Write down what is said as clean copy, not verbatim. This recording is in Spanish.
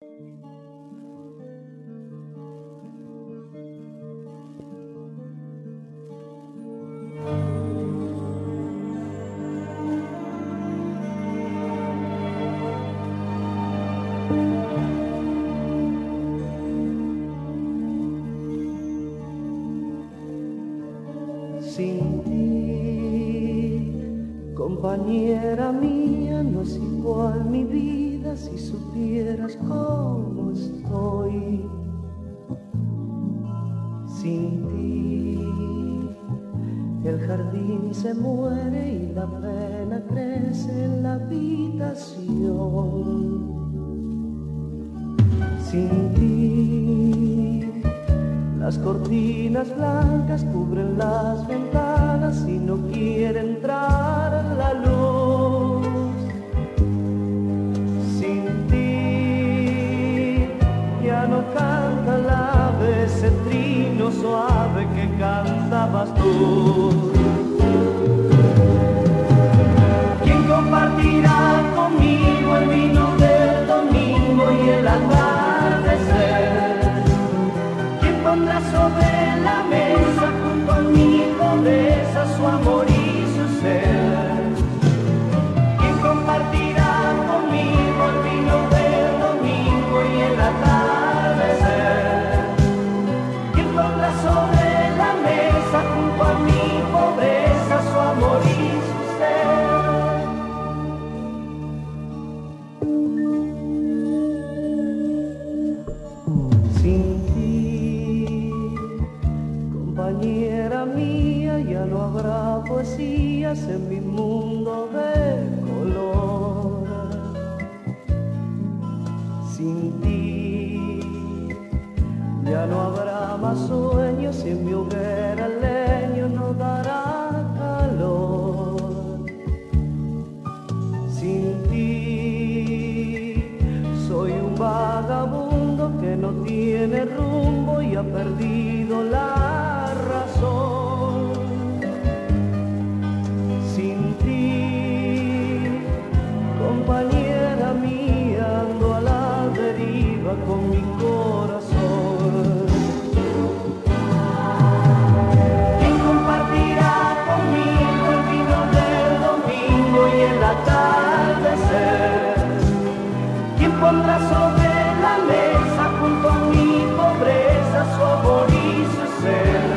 Sin ti, compañera mía, no es igual mi vida. Si supieras cómo estoy. Sin ti, el jardín se muere y la pena crece en la habitación. Sin ti, las cortinas blancas cubren las ventanas y no quiere entrar la luz. Sin ti, ya no canta el ave ese trino suave que cantabas tú. ¿Quién compartirá conmigo el vino del domingo y el atardecer? ¿Quién pondrá sobre la mesa junto a mi pobreza su amor y su ser? ¿Quién compartirá conmigo el vino del domingo y el atardecer? ¿Quién pondrá sobre la mesa junto a mi pobreza su amor y su ser? Sin compañera mía, ya no habrá poesías en mi mundo de color. Sin ti, ya no habrá más sueños y en mi hoguera el leño no dará calor. Sin ti, soy un vagabundo que no tiene rumbo y ha perdido la razón. Sin ti, compañera mía, ando a la deriva con mi corazón. ¿Quién compartirá conmigo el vino del domingo y el atardecer? ¿Quién pondrá sobre la mesa junto a mi pobreza su amor y su ser?